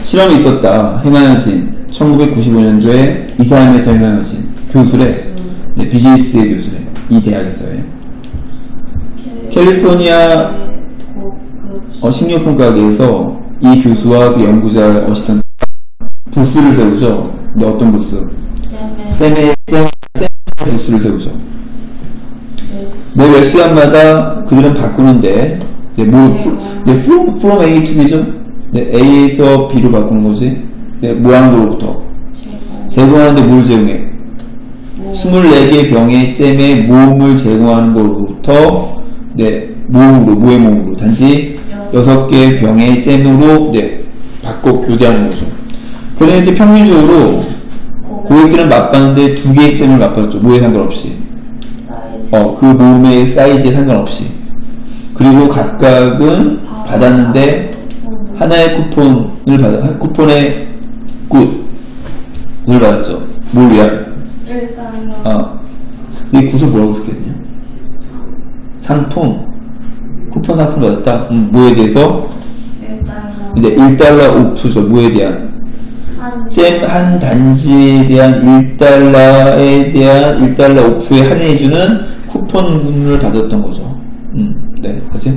실험이 있었다. 행하여진 1995년도에 이사람에서 행하여진 교수래. 네, 비즈니스의 교수래. 이 대학에서의 캘리포니아 식료품 가게에서 이 교수와 그 연구자 어시스턴트 부스를 세우죠. 근데 어떤 부스? 쌤의 부스를 세우죠. 매 몇 시간마다 그들은 바꾸는데 from A to B죠. A에서 B로 바꾸는 거지. 뭐 하는 거로부터? 제공하는데 뭘 제공해? 24개 병의 잼에 모음을 제공하는 거로부터 뭐의 모음으로? 단지 6개의 병의 잼으로 바꿔 교대하는 거죠. 그러니까 이렇게 평균적으로 고객들은 맛봤는데 2개의 잼을 맛봤죠. 뭐에 상관없이. 그 모음의 사이즈에 상관없이. 그리고 각각은 받았는데 하나의 쿠폰의 굿을 받았죠. 뭘 위한? 이 굿을 뭐라고 쓰겠냐? 상품. 쿠폰 상품 받았다. 뭐에 대해서? 이제 $1 오프죠. 뭐에 대한? 잼 한 단지에 대한 $1에 대한 $1 오프에 할인해주는 쿠폰을 받았던 거죠. 네, 그치?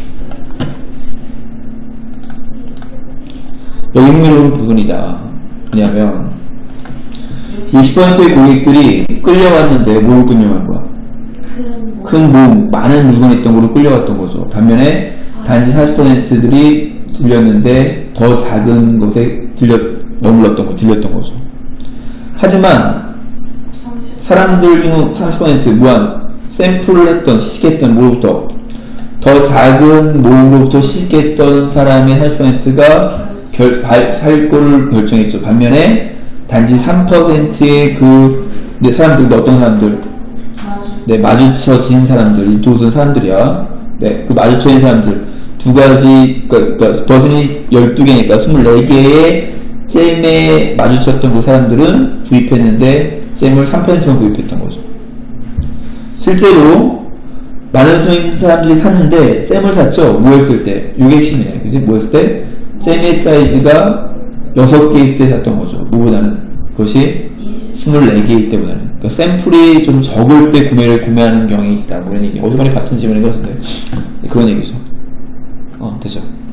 여기 흥미로운 부분이다. 왜냐면 20%의 고객들이 끌려갔는데 뭘 끌려간 거야? 큰 모음, 많은 물건이 있던 걸로 끌려갔던 거죠. 반면에 단지 40%들이 들렸는데 더 작은 것에 들렸던 거죠. 하지만 사람들 중 30% 무한 샘플을 했던, 시식했던 뭐로부터 더 작은 모음으로부터 시식했던 사람의 40%가 살 거를 결정했죠. 반면에 단지 3%의 사람들, 어떤 사람들? 마주쳐진 사람들, 이 도선 사람들이야. 그 마주쳐진 사람들. 두 가지, 그러니까 버전이 12개니까 24개의 잼에 마주쳤던 그 사람들은 구입했는데 잼을 3%만 구입했던 거죠. 실제로 많은 수인 사람들이 샀는데 잼을 샀죠. 뭐 했을 때? 이게 핵심이에요. 그치? 뭐 했을 때? 잼의 사이즈가 6개 있을 때 샀던 거죠. 뭐보다는? 그것이 24개일 때보다는. 그러니까 샘플이 좀 적을 때 구매하는 경향이 있다. 뭐 이런 얘기. 어디서 많이 같은 질문인 것 같은데. 그런 얘기죠. 됐죠.